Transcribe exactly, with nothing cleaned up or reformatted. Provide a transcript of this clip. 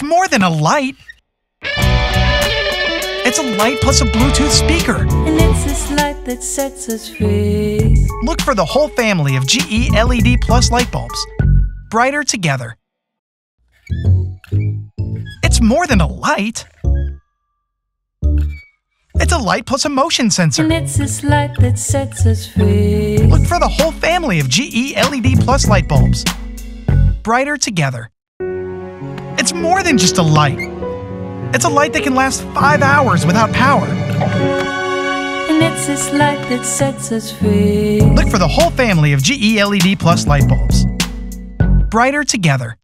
It's more than a light. It's a light plus a Bluetooth speaker. And it's this light that sets us free. Look for the whole family of G E L E D Plus light bulbs. Brighter together. It's more than a light. It's a light plus a motion sensor. And it's this light that sets us free. Look for the whole family of G E L E D Plus light bulbs. Brighter together. It's more than just a light. It's a light that can last five hours without power. And it's this light that sets us free. Look for the whole family of G E L E D Plus light bulbs. Brighter together.